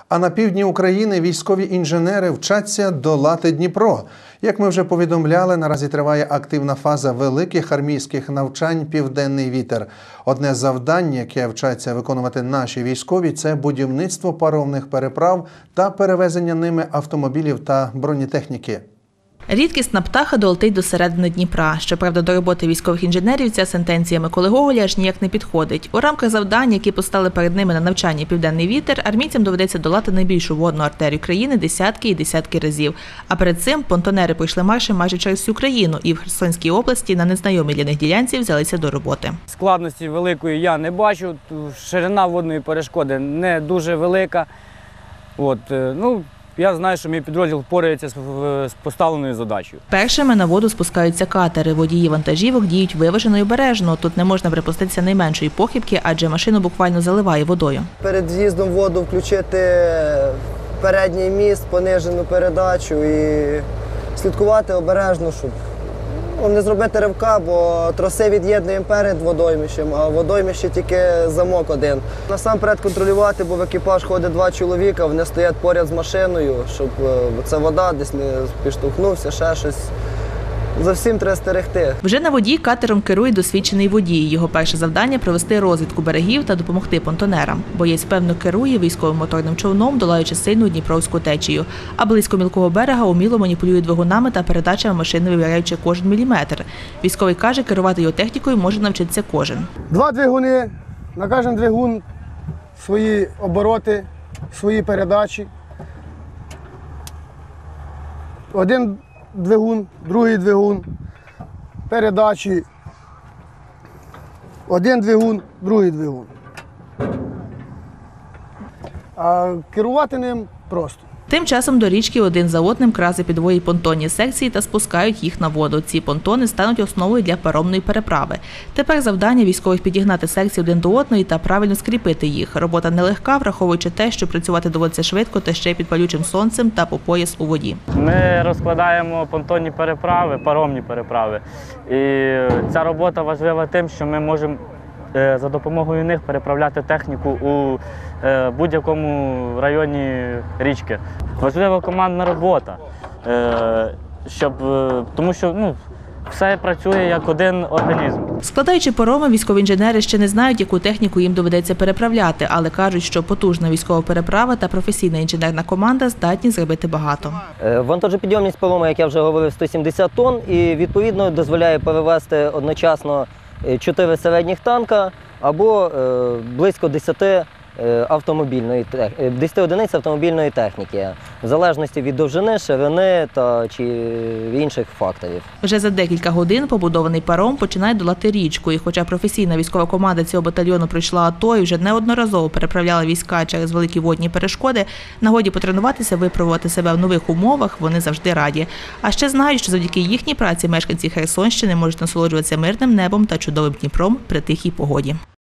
А на півдні України військові інженери вчаться долати Дніпро. Як ми вже повідомляли, наразі триває активна фаза великих армійських навчань «Південний вітер». Одне з завдань, яке вчаться виконувати наші військові – це будівництво паромних переправ та перевезення ними автомобілів та бронетехніки. Рідкісна птаха долетить до середини Дніпра. Щоправда, до роботи військових інженерів ця сентенція Миколи Гоголя аж ніяк не підходить. У рамках завдань, які постали перед ними на навчанні «Південний вітер», армійцям доведеться долати найбільшу водну артерію країни десятки і десятки разів. А перед цим понтонери пройшли маршем майже через всю країну і в Херсонській області на незнайомій для них ділянці взялися до роботи. Складності великої я не бачу, ширина водної перешкоди не дуже велика. Я знаю, що мій підрозділ впорається з поставленою задачею. Першими на воду спускаються катери. Водії вантажівок діють виважено і обережно. Тут не можна припуститися найменшої похибки, адже машину буквально заливає водою. Перед в'їздом в воду включити передній міст, понижену передачу і слідкувати обережно, щоб не зробити ривка, бо троси від'єднуємо перед водоймищем, а водоймище тільки замок один. Насамперед контролювати, бо в екіпаж ходить 2 чоловіка, вони стоять поряд з машиною, щоб ця вода десь не підштовхнувся, ще щось. За всім треба стерегти. Вже на воді катером керує досвідчений водій. Його перше завдання – провести розвідку берегів та допомогти понтонерам. Боєць певно керує військовим моторним човном, долаючи сильну дніпровську течію. А близько мілкого берега уміло маніпулює двигунами та передачами машини, вивіряючи кожен міліметр. Військовий каже, керувати його технікою може навчитися кожен. 2 двигуни, на кожен двигун свої обороти, свої передачі. Один двигун, другий двигун, передачі, один двигун, другий двигун. А керувати ним просто. Тим часом до річки один за одним крази підводять понтонні секції та спускають їх на воду. Ці понтони стануть основою для паромної переправи. Тепер завдання військових – підігнати секції один до одної та правильно скріпити їх. Робота нелегка, враховуючи те, що працювати доводиться швидко та ще й під палючим сонцем та по пояс у воді. Ми розкладаємо понтонні переправи, паромні переправи. І ця робота важлива тим, що ми можемо за допомогою них переправляти техніку у будь-якому районі річки. Важлива командна робота, тому що все працює як один організм. Складаючи пароми, військові інженери ще не знають, яку техніку їм доведеться переправляти, але кажуть, що потужна військова переправа та професійна інженерна команда здатні зробити багато. Вантажопідйомність парому, як я вже говорив, 170 тонн і відповідно дозволяє перевезти одночасно 4 середніх танка або близько 10 одиниць автомобільної техніки, в залежності від довжини, ширини чи інших факторів. Вже за декілька годин побудований паром починає долати річку. І хоча професійна військова команда цього батальйону пройшла АТО і вже неодноразово переправляла війська через великі водні перешкоди, нагоді потренуватися, випробувати себе в нових умовах вони завжди раді. А ще знають, що завдяки їхній праці мешканці Херсонщини можуть насолоджуватися мирним небом та чудовим Дніпром при тихій погоді.